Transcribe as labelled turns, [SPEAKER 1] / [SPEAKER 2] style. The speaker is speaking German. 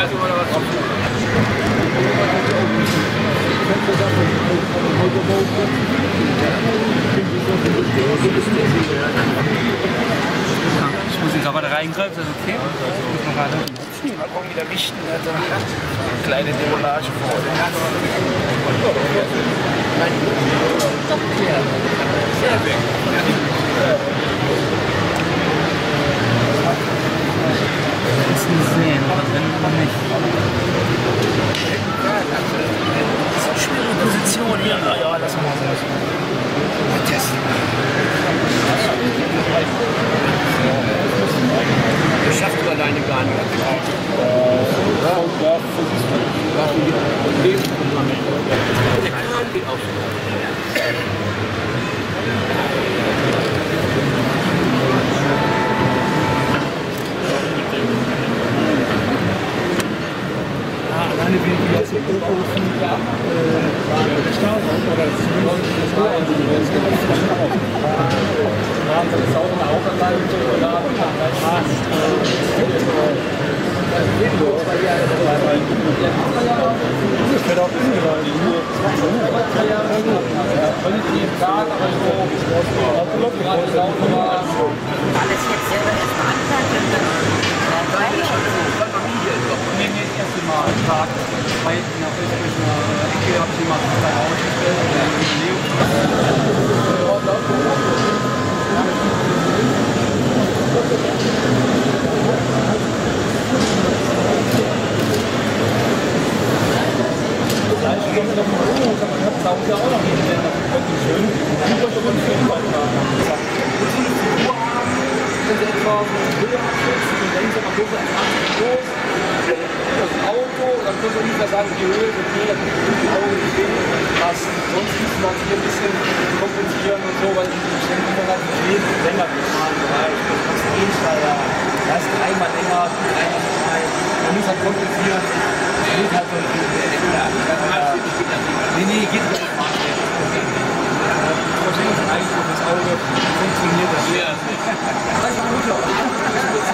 [SPEAKER 1] Universum oder was?
[SPEAKER 2] Ich muss ihn gerade reingreifen, ist das okay?
[SPEAKER 1] Mal gucken, wie der Wichten hat. Kleine Derollage vor. Sehr weg.
[SPEAKER 2] Kannst du sehen, wenn nicht.
[SPEAKER 1] Das ist eine schwere Position hier. Ja, lass mal so. Mal testen. Das schafft du alleine gar nicht. Der Kran geht auf.
[SPEAKER 3] Alleine wie die jetzt hier Ofen, ja, Stahlraum oder das ist auch eine Autoanlage so geladen, das wird auch umgeladen. Völlig jeden Tag, aber so
[SPEAKER 4] Alles jetzt selber erstmal anpacken.
[SPEAKER 2] Nee, das erste Mal am Tag, weil in der Ecke habe ich jemand dabei ausgestellt und dann
[SPEAKER 3] das Auto, dann kannst du ungefähr sagen, die Höhe ist okay, dann kannst du die Augen nicht stehen und passen. Sonst muss man sich ein bisschen kompensieren und so, weil die Schenken dann halt nicht länger im normalen Bereich. Das kannst du Einsteiger, erst dreimal länger, dreimal frei. Man muss halt kompensieren. Das geht halt so nicht. Nee, geht nicht. Wahrscheinlich ist eigentlich das Auge funktioniert das. Ja.